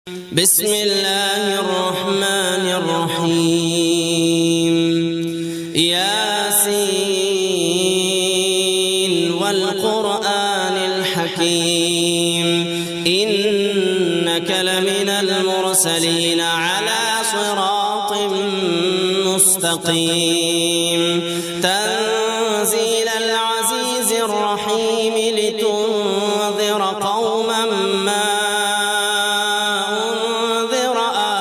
بسم الله الرحمن الرحيم. ياسين والقرآن الحكيم إنك لمن المرسلين على صراط مستقيم تنزيل العزيز الرحيم لتنذر قوما ما أنذر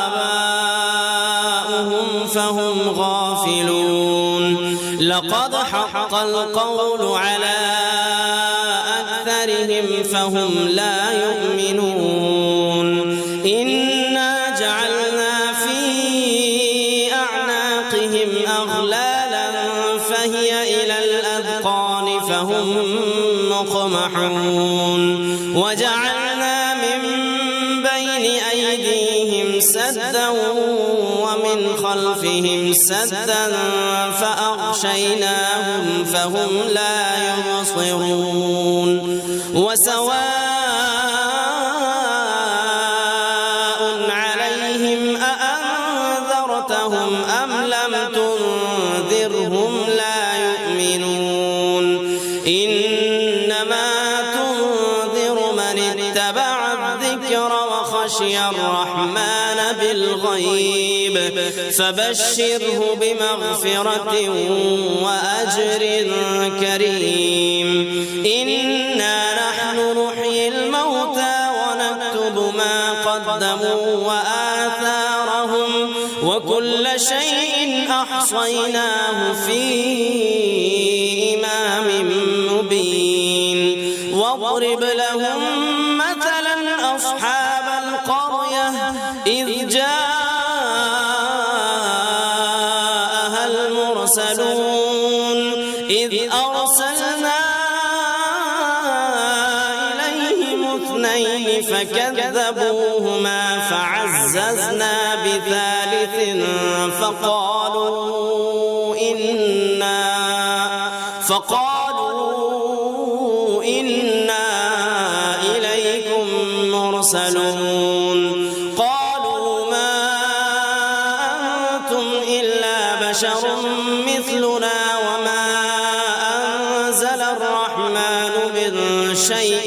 آباؤهم فهم غافلون لقد حق القول على أكثرهم فهم لا يؤمنون إنا جعلنا في أعناقهم أغلالا فهي إلى الأذقان فهم مقمحون وجعلنا من بين أيديهم سدا ومن خلفهم سدا فأغشيناهم فهم لا يبصرون وسواء عليهم أأنذرتهم أم لم تنذرهم لا يؤمنون إنما تنذر من اتبع الذكر وخشي الرحمن بالغيب فبشره بمغفرة وأجر كريم إنا نحن نحيي الموتى ونكتب ما قدموا وآثارهم وكل شيء أحصيناه في إمام مبين واضرب لهم مثلا أصحاب القرية إذ جاءها المرسلون إذ أرسلنا إليهم اثنين فكذبوهما فعززنا بثالث فقالوا إنا إليكم مرسلون قالوا ما أنتم إلا بشر مثلنا وما أنزل الرحمن من شيء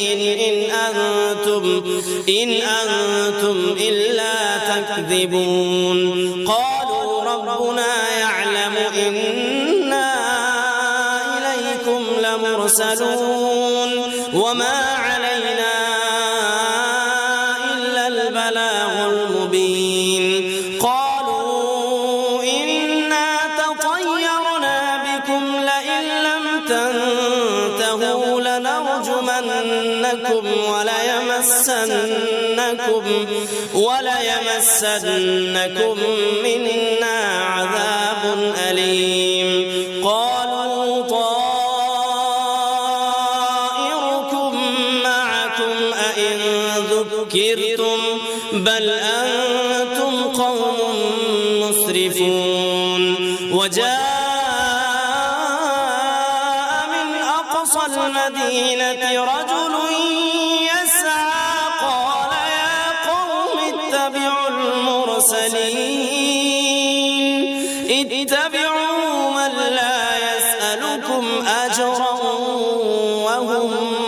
إن أنتم إلا تكذبون قالوا ربنا يعلم إنا إليكم لمرسلون وما علينا إلا البلاغ المبين قالوا إنا تطيرنا بكم لئن لم تنتهوا لنرجمنكم وليمسنكم منا عذاب أليم قالوا طائركم معكم أئن ذكرتم بل أنتم قوم مسرفون وجاء من أقصى المدينة رجل يسعى قال يا قوم اتبعوا المرسلين اتبعوا من لا يسألكم أجرا وهم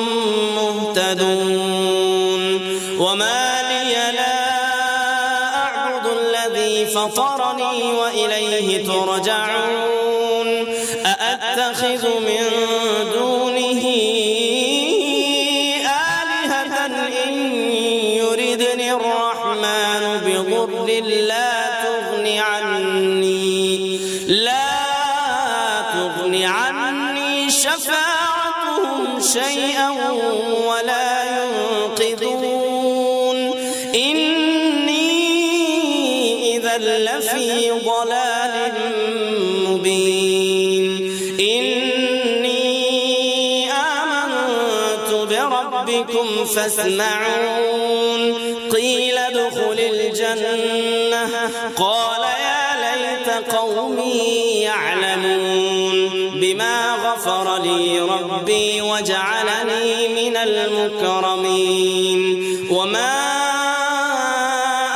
مهتدون وما لي لا أعبد الذي فطرني وإليه ترجعون أأتخذ من دونه آلهة إن يردني الرحمن بضر لا تغني عني شفاعتهم شيئا ولا ينقذون إني إذا لفي ضلال مبين إني آمنت بربكم فاسمعون قيل ادخل الجنة قال يا ليت قومي يعلمون بما غفر لي ربي وجعلني من المكرمين وما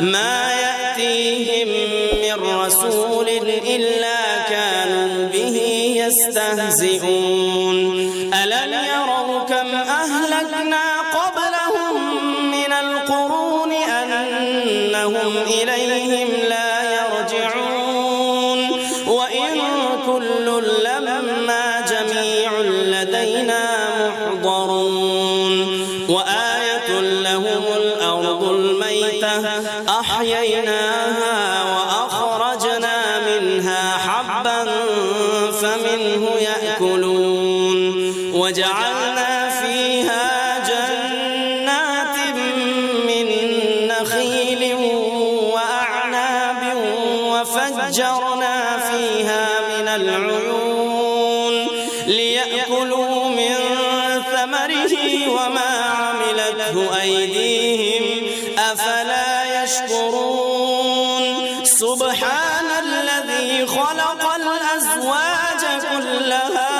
ما يأتيهم من رسول إلا كانوا به يستهزئون ألم يروا كم أهلكنا قبلهم من القرون أنهم إليهم لا يرجعون وإن كل لما جميع لدينا محضرون وآية لهم الأرض الميتة أحييناها وأخرجنا منها حبا فمنه يأكلون وجعلنا فيها جنات من نخيل وأعناب وفجرنا فيها من العيون ليأكلوا من ثمره وما عملته أيديهم أفلا يشكرون سبحان الذي خلق الأزواج كلها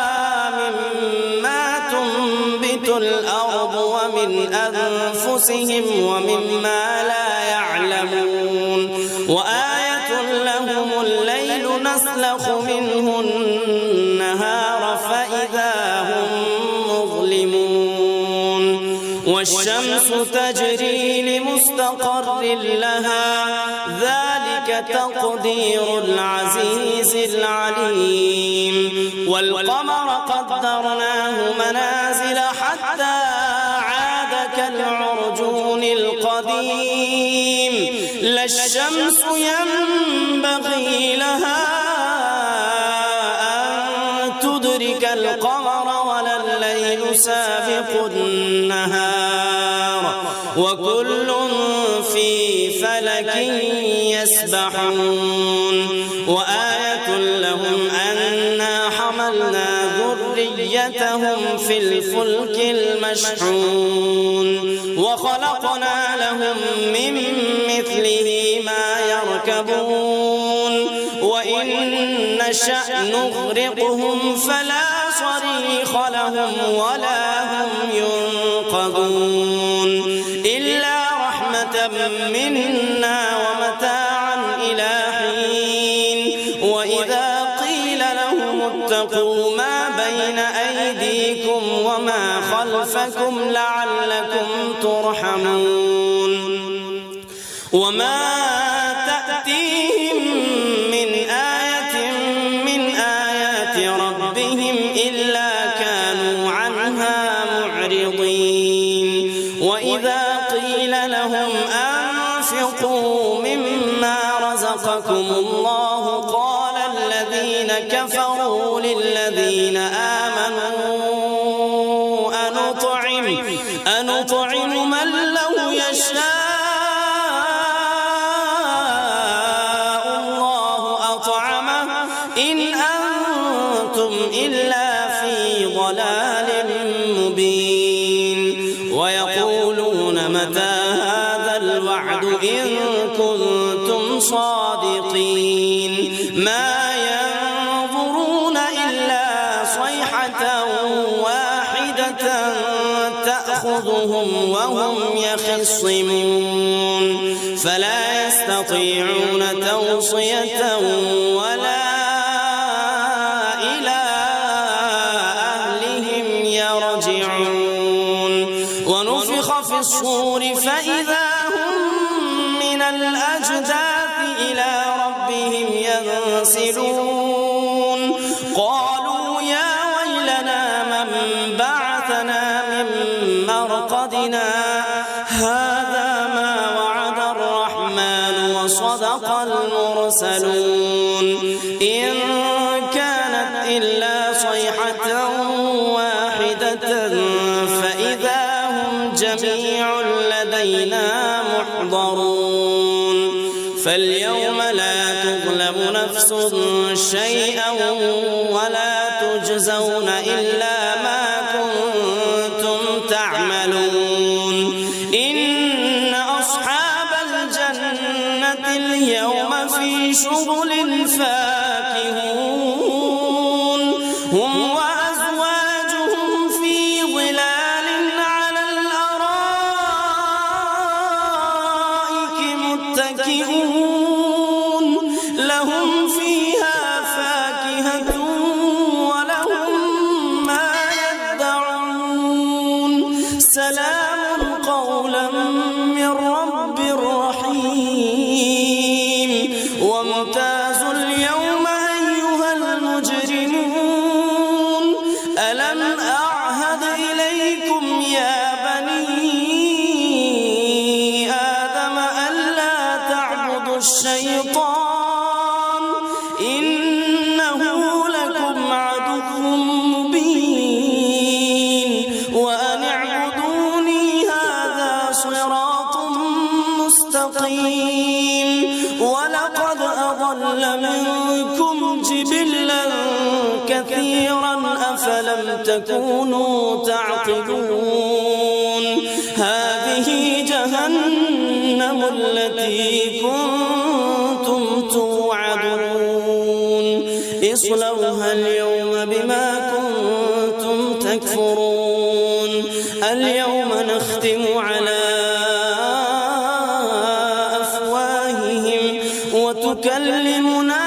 مما تنبت الأرض ومن أنفسهم ومما لا يعلمون وآية لهم الليل نسلخ منه النهار فإذا هم مظلمون والشمس تجري لمستقر لها ذلك تقدير العزيز العليم والقمر قدرناه منازل حتى عاد كالعرجون القديم لا الشمس ينبغي لها أن تدرك القمر ولا الليل سابق النهار وكل في فلك يسبحون وآية لهم أنا حملنا ذريتهم في الفلك المشحون وخلقنا لهم من مثله ما يركبون وإن نشأ نغرقهم فلا صريخ لهم ولا هم ينقذون إلا رحمة منا ومتاعا إلى حين وإذا قيل لهم اتقوا ما بين أيديكم وما خلفكم لعلكم ترحمون وما تأتيهم من آية من آيات ربهم إلا كانوا عنها معرضين وإذا قيل لهم أنفقوا مما رزقكم الله قال الذين كفروا للذين آمنوا أنطعم من لو يشاء الله أطعمه إن أنتم إلا في ضلال مبين ويقولون متى هذا الوعد إن كنتم صادقين ما ينظرون إلا صيحة واحدة تأخذهم وهم يخصمون فلا يستطيعون توصية ولا إلى أهلهم يرجعون ونفخ في الصور فإذا هم من الأجداث إلى ربهم ينسلون قالوا يا ويلنا من بعثنا من مرقدنا هذا ما وعد الرحمن وصدق المرسلون إن كانت إلا صيحة واحدة فإذا هم جميع لدينا محضرون فاليوم لا تظلم نفس شيئا ولا تجزون إلا ما كنتم تعملون إن أصحاب الجنة اليوم في شغل فاكهون هم وأزواجهم في ظلال على الأرائك متكئون لهم فيها فاكهة ولهم ما يدعون سلام قولا من رب رحيم وامتازوا اليوم أيها المجرمون ألم أعهد إليكم يا بني آدم ألا تعبدوا الشيطان إنه لكم عدو مبين وأن اعبدوني هذا صراط مستقيم ولقد أضل منكم جبلا كثيرا أفلم تكونوا تعقلون هذه جهنم التي كنتم توعدون اصلوها اليوم بما كنتم تكفرون اليوم نختم على أفواههم وتكلمنا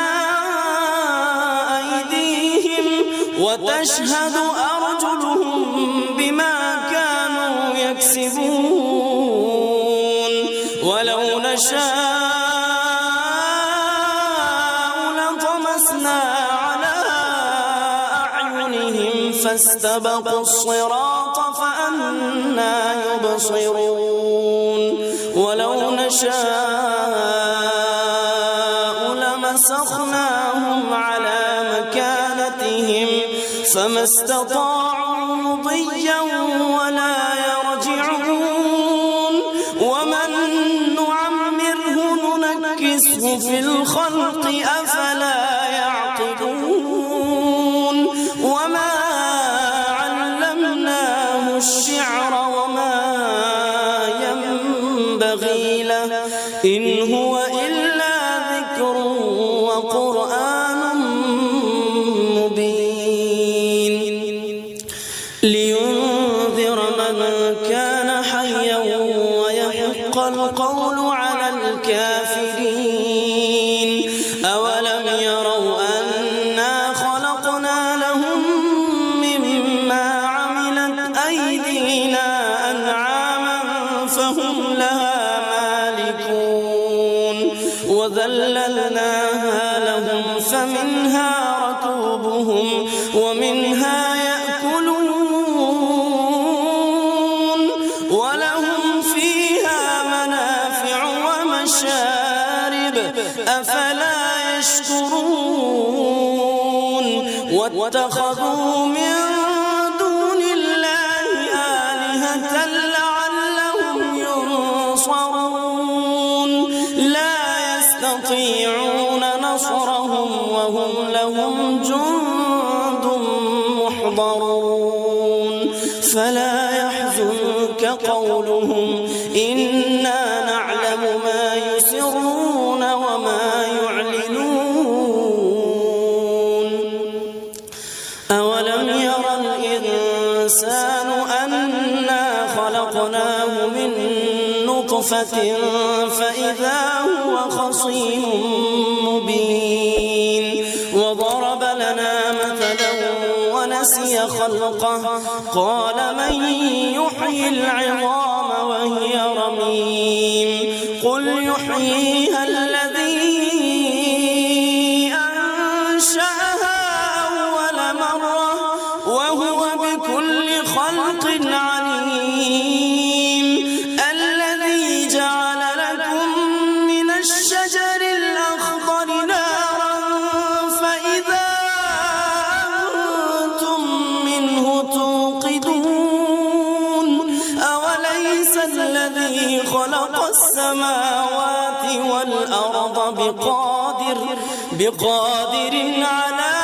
أيديهم وتشهد أرجلهم بما كانوا يكسبون ولو نشاء لطمسنا على أعينهم فاستبقوا الصراط فأنى يبصرون ولو نشاء لمسخناهم على مكانتهم فما استطاعوا مضيا ولا يرجعون ومن نعمره ننكسه في الخلق أفلا يعقلون وما علمناه الشعر وما ينبغي له إن هو إلا ذكر وقرآن مبين لينذر من كان حيا ويحق القول على الكافرين أولم يروا أنا خلقنا لهم مما عملت أيدينا أنعاما فهم لها مالكون وذللناها لهم فمنها ركوبهم ومنها يأكلون ولهم فيها منافع ومشارب أفلا يشكرون واتخذوا من دون الله آلهة لعلهم ينصرون لا يستطيعون نصرهم وهم لهم جند محضرون فلا يحزنك قولهم إنا نعلم ما يسرون وما يعلنون أولم ير الإنسان أنا خلقناه من نطفة فإذا هو خصيم مبين وضرب لنا مثلا ونسي خلقه قال من يحيي العظام وهي رميم قل يحييها الذي أنشأها أول مرة وهو بكل خلق عليم الذي جعل لكم من الشجر الأخضر نارا فإذا أنتم منه توقدون أوليس الذي خلق السماوات والأرض بقادر على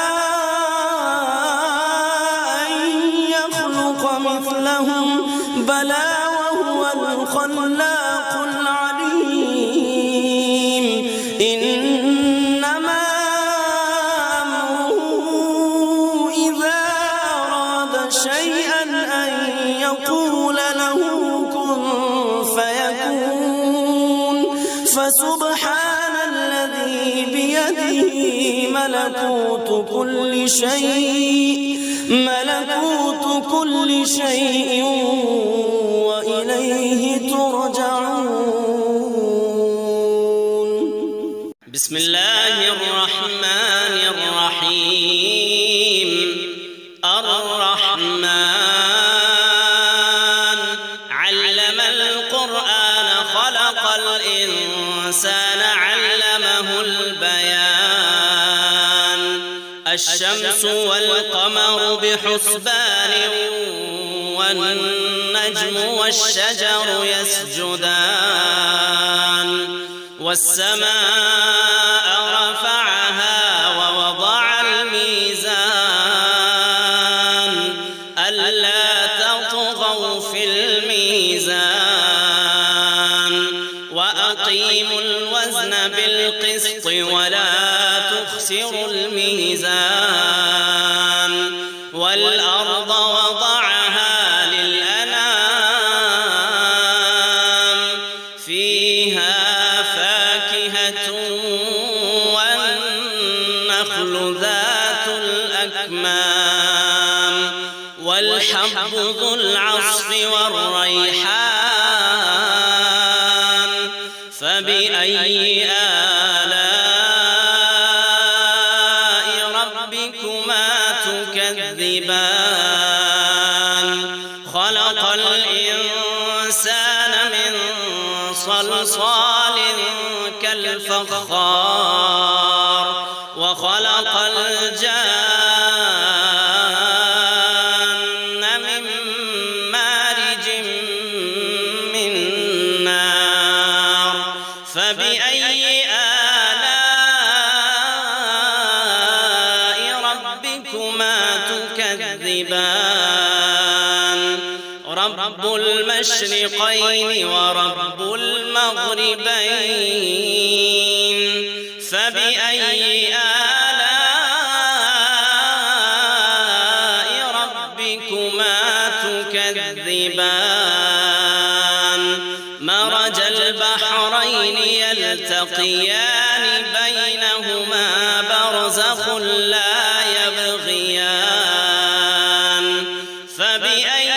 أن يخلق مثلهم بلى وهو الخلاق العليم إنما أمره إذا أراد شيئا أن يقول له كن فيكون فسبحان الذي بيده ملكوت كل شيء وإليه ترجعون. بسم الله الرحمن الرحيم. الرحمن علم القرآن خلق الإنسان علمه البيان. الشمس والقمر بحسبان والنجم والشجر يسجدان. والسماء رفعها ووضع الميزان ألا تطغوا في الميزان وأقيموا الوزن بالقسط ولا تخسروا الميزان. والأرض وضعها للأنام فيها فاكهة والنخل ذات الأكمام والحب ذو العصف والريحان. فبأي آلاء ربكما تكذبان. خلق الإنسان من صلصال كالفخار وخلق الجان من مارج من نار. فبأي آلاء ربكما تكذبان. رب المشرقين ورب المغربين. فبأي آلاء ربكما تكذبان. مرج البحرين يلتقيان بينهما برزخ لا يبغيان. فبأي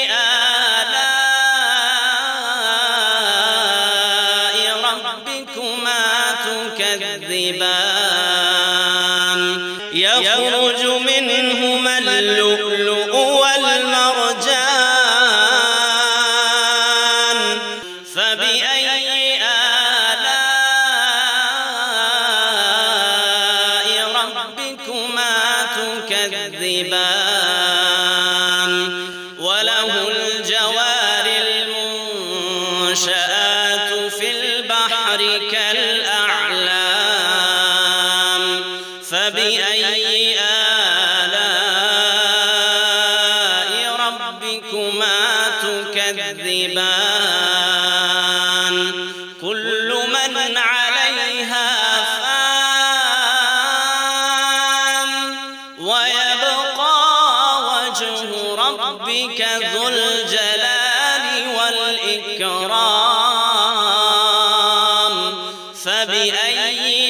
آلاء ربكما تكذبان. يخرج منهما اللؤلؤ والمرجان. فبأي آلاء ربكما تكذبان. وله الجوار المنشآت في البحر كالأعلام. فبأي آلاء ربكما تكذبان. كل من عليها فان ويبقى وجه ربك ذو الجلال والإكرام. فبأي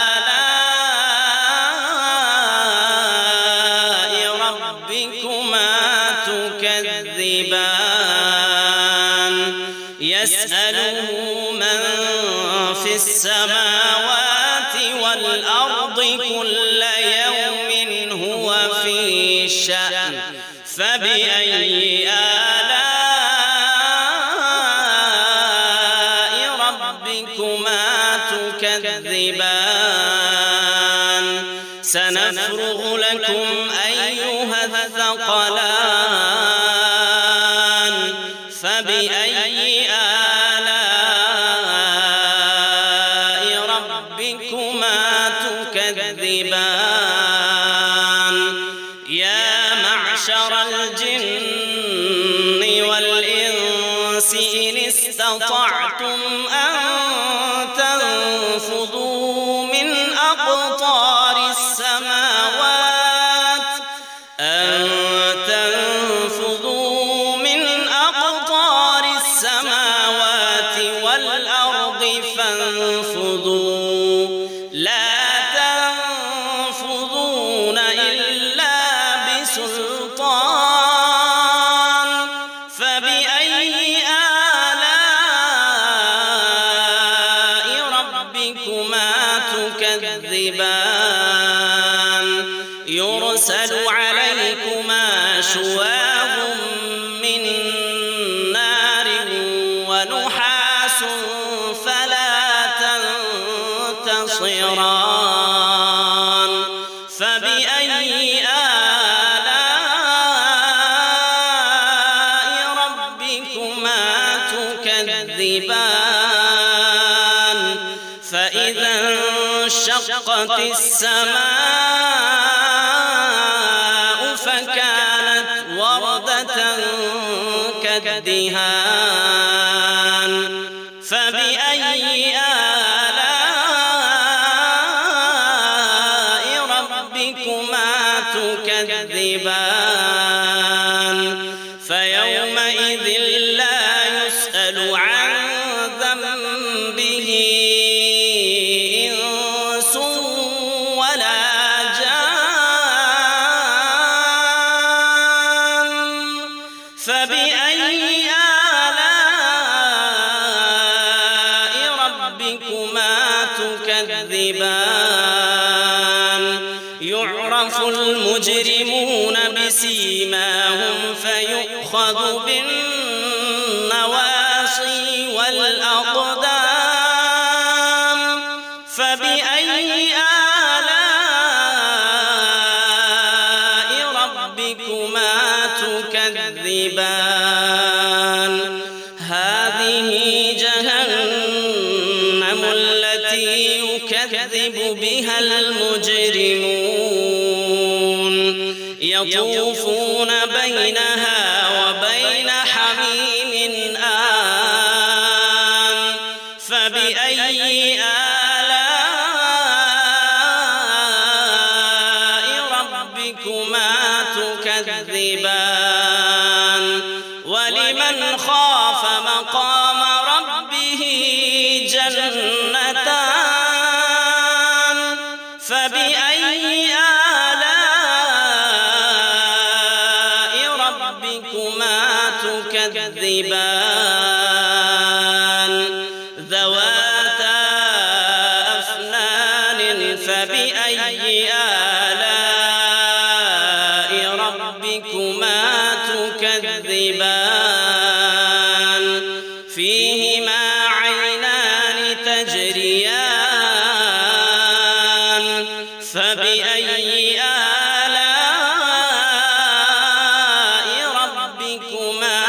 آلاء ربكما تكذبان. يسأله من في السماوات والأرض كل يوم هو في شأن. فبأي آلاء ربكما تكذبان. سنفرغ لكم أيها الثقلان. فبأي آلاء ربكما تكذبان. يا معشر الجن والإنس إن استطعتم أن تنفذوا من أقطار السماوات والأرض تنفذوا لا تنفذون إلا بسلطان فبأي آلاء ربكما تكذبان يرسل عليكما شواظ من نار ونحاس فلا تنتصران فبأي آلاء ربكما تكذبان فإذا انشقت السماء فكانت وردة كالدهان فبأي آلاء ربكما تكذبان فيومئذ لا يسأل عن ذنبه إنس ولا جان فبأي آلاء ربكما تكذبان يعرف المجرمون بسيماهم فيؤخذ بالنواصي والأقدام فبأي آلاء ربكما تكذبان هذه جهنم التي يكذب بها المجرمون يطوفون بينها وبين حميم آن فبأي آلاء ربكما تكذبان ولمن خاف مقام ربه جنتان فبأي آلاء ربكما تكذبان ذواتا أفنان فبأي آلاء ربكما تكذبان فيهما عينان تجريان فبأي آلاء ربكما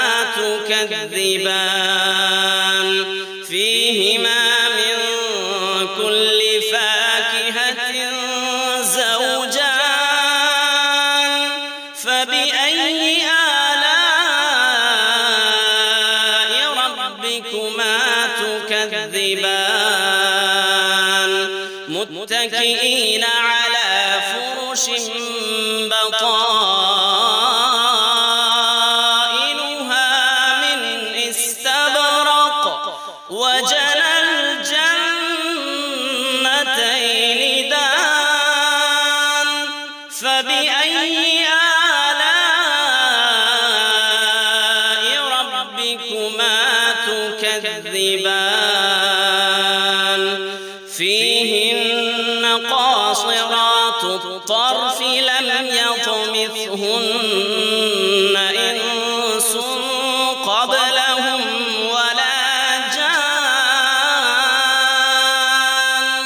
تكذبان فيهما من كل فاكهة زوجان فبأي آلاء ربكما تكذبان متكئين على فرش بطائنها من استبرق وجنى الجنتين دان فبأي آلاء ربكما تكذبان فيهن قاصرات الطرف لم يطمثهن إنس قبلهم ولا جان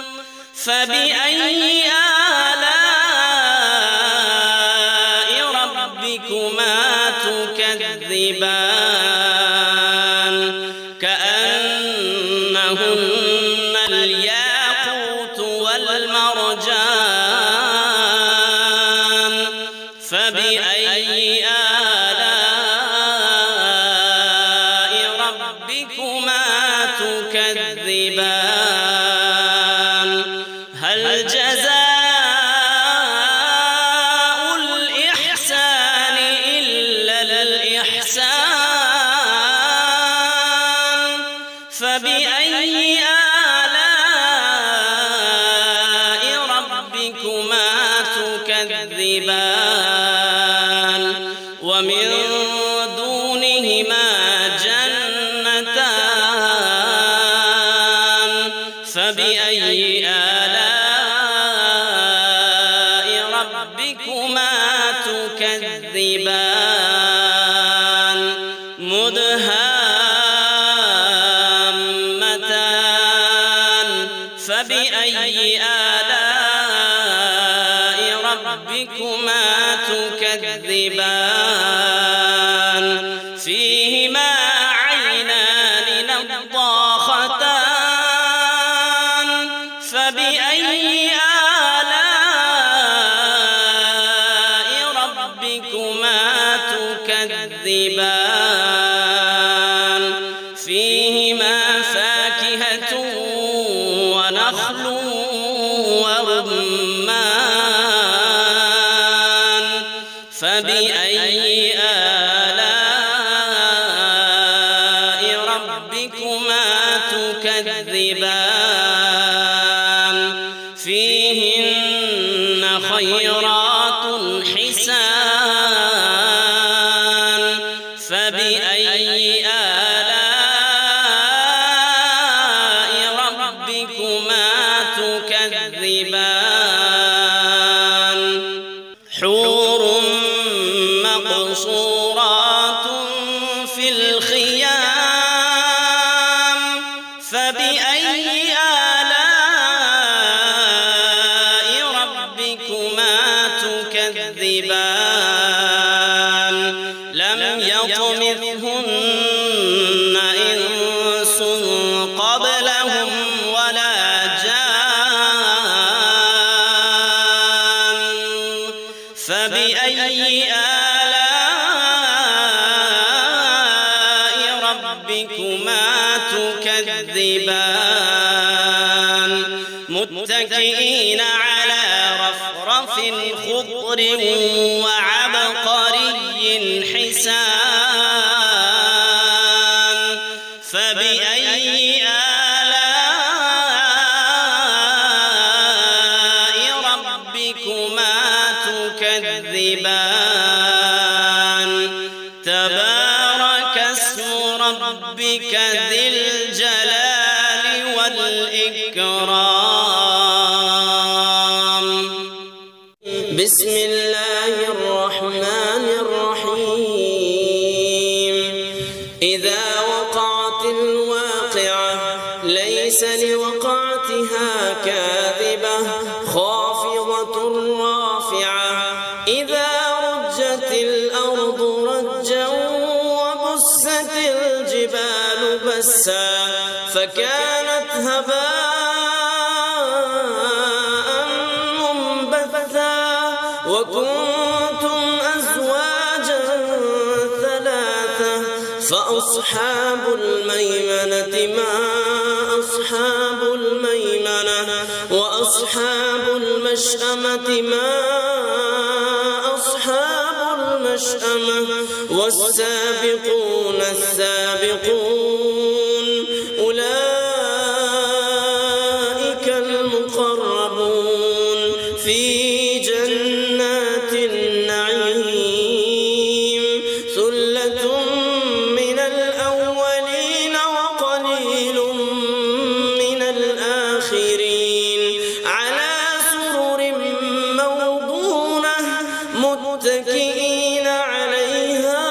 فبأي آلاء ربكما تكذبان كأنهن الياقوت والمرجان فبأي آلاء ربكما تكذبان هل جزاء الإحسان إلا الإحسان فبأي آلاء تكذبان ومن دونهما جنتان فبأي آلاء ربكما تكذبان مدهامتان فبأي آلاء ربكما تكذبان فيهما عينان نضاختان فبأي آلاء ربكما تكذبان فيهما فاكهة ونخل ورمان فبأي آلاء ربكما تكذبان فيهن خيرات حسان فبأي آلاء ربكما تكذبان حور مقصورات في الخيام فبأي آلاء ربكما تكذبان لم يطمثهن إنس قبلهم ولا جان فبأي آلاء ربكما تكذبان متكئين على رفرف خضر وعبقري حسان فبأي آلاء ربكما تكذبان تبارك اسم ربك ذي الجلال والإكرام بسم الله الرحمن الرحيم إذا وقعت الواقعة ليس لوقعتها كاذبة خافضة رافعة إذا رجت الأرض رجا وبست الجبال بسا فكانت هباء منبثا وكنتم أزواجا ثلاثة فأصحاب الميمنة ما أصحاب الميمنة وأصحاب المشأمة ما أصحاب المشأمة والسابقون السابقون أولئك المقربون في جنات النعيم ثلة من الأولين وقليل من الآخرين على سرر موضونة متكئين عليها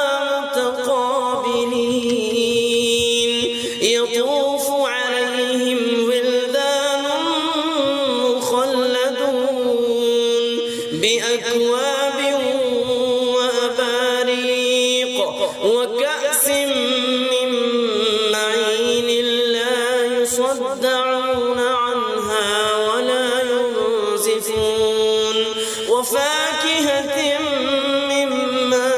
متقابلين يطوف عليهم ولدان مخلدون بأكواب وأباريق وكأس من معين لا يصدعون عنها ولا ينزفون وفاكهة مما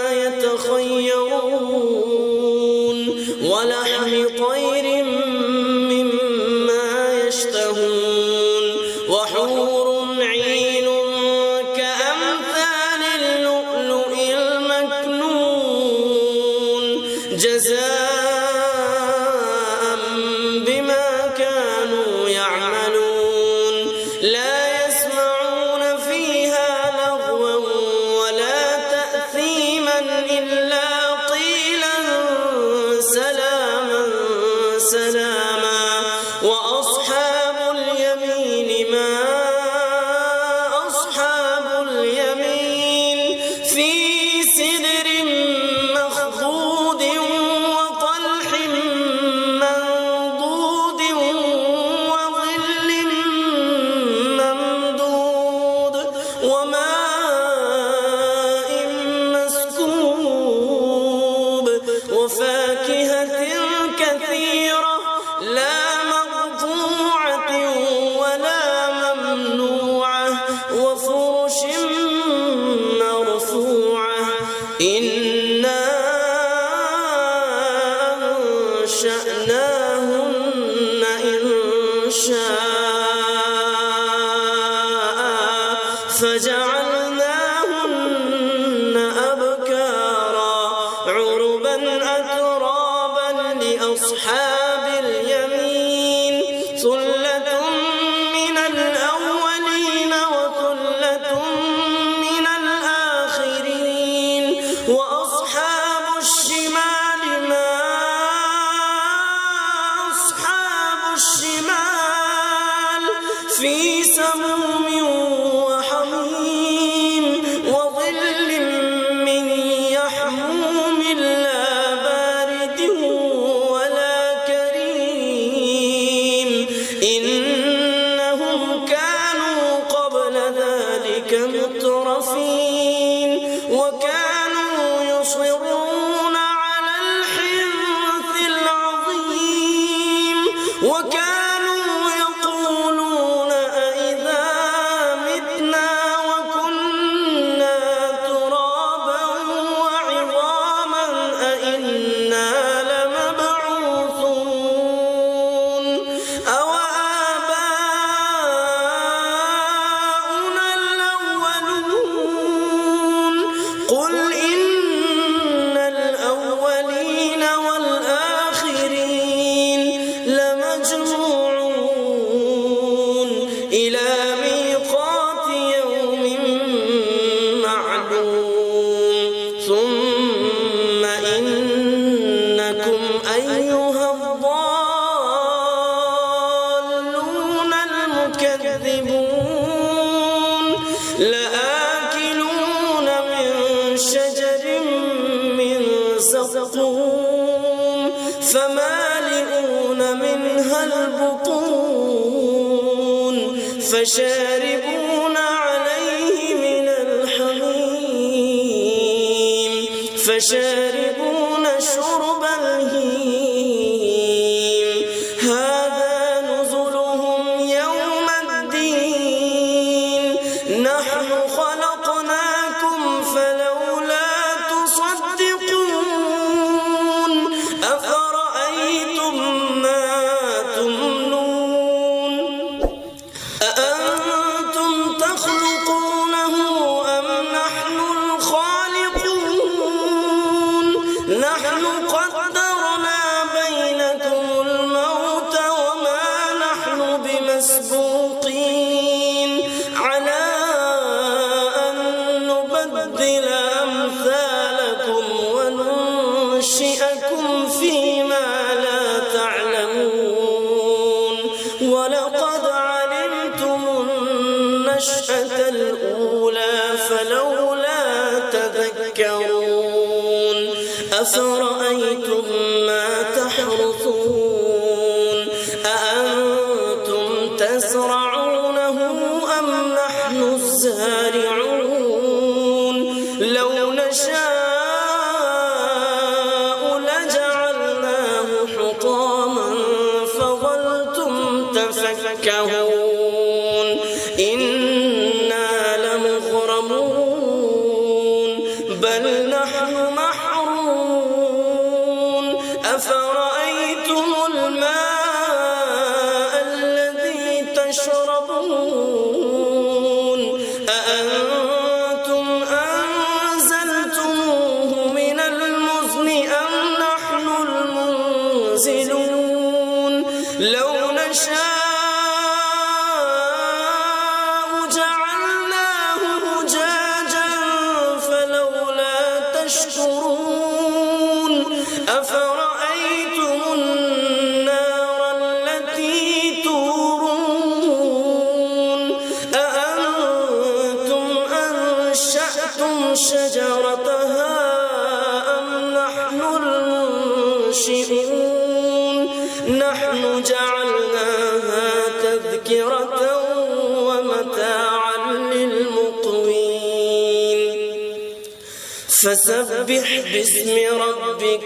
يتخيرون ولحم طير مما يشتهون وحور عين كأمثال اللؤلؤ المكنون جزاء بما كانوا يعملون لا يسمعون فيها لغوا فجعلناهن أبكارا عربا أترابا لأصحاب اليمين ثلة من الأولين وثلة من الآخرين وأصحاب الشمال ما أصحاب الشمال في سموم وحميم وظل من يحموم لا بارد ولا كريم إنهم كانوا قبل ذلك مترفين وكانوا يصرون على الحنث العظيم وكانوا يقولون أئذا متنا وكنا ترابا وعظاما أئنا لمبعوثون أو آباؤنا الأولون قل إن الأولين والآخرين لمجموعون إلى ميقات يوم معلوم ثم إنكم أيها الضالون المكذبون لآكلون من شجر من زقوم فمالئون منها البطون فشاربون عليه من الحميم فشاربون شرب الهيم هذا نزلهم يوم الدين نحن خلقناكم فلولا تصدقون أفرأيتم ما تمنون أأنتم تخلقونه أم نحن الخالقون نحن قدرنا بينكم الموت وما نحن بمسبوقين على أن نبدل أمثالكم وننشئكم فيما لا تعلمون ولقد علمتم النشأة الأولى فلولا تذكرون أفرأيتم ما تحرثون أأنتم تزرعونه أم نحن الزارعون لو نشاء لجعلناه حطاما فظلتم تفكهون إنا لمغرمون بل نحن محرومون أفرأيتم الماء الذي تشربون أأنتم أنزلتموه من المزن أم نحن المنزلون لو نشاء جعلناه أجاجا فلولا تشكرون أفرأيتم النار التي تورون أأنتم أنشأتم شجرتها أم نحن المنشئون نحن جعلناها تذكرة ومتاعا للمقوين فسبح باسم ربك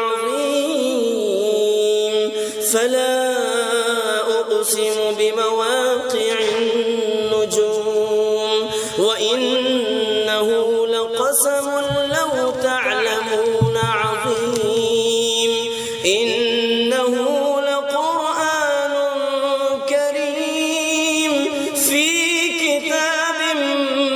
العظيم فلا أقسم بمواقع النجوم وإنه لقسم لو تعلمون عظيم إنه لقرآن كريم في كتاب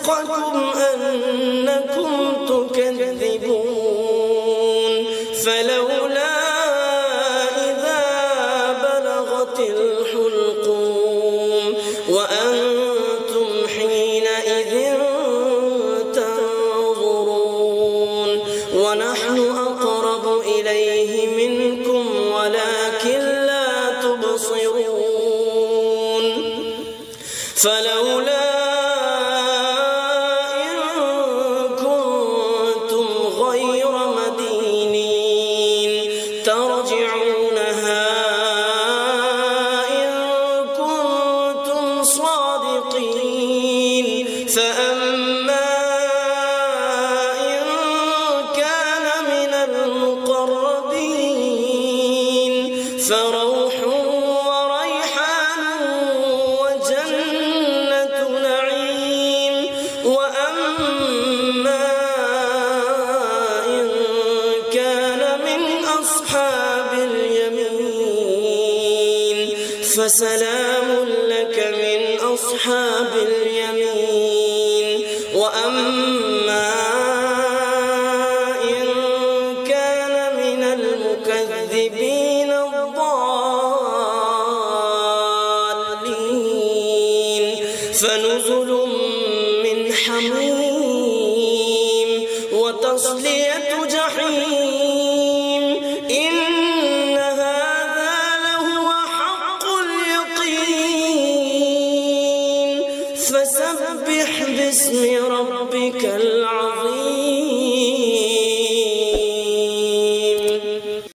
رزقكم أنكم تكذبون فلولا إذا بلغت الحلقوم وأنتم حينئذ تنظرون ونحن أقرب إليه منكم ولكن لا تبصرون فلولا إن كنتم غير مدينين ترجعونها إن كنتم صادقين فأما إن كان من المقربين فروح وريحان وجنة نعيم وأما إن كان من أصحاب اليمين فسلام لك من أصحاب اليمين وأما إن كان من المكذبين الضالين فنزل من حميم وتصلية جحيم إن هذا لهو حق اليقين فسبح باسم ربك العظيم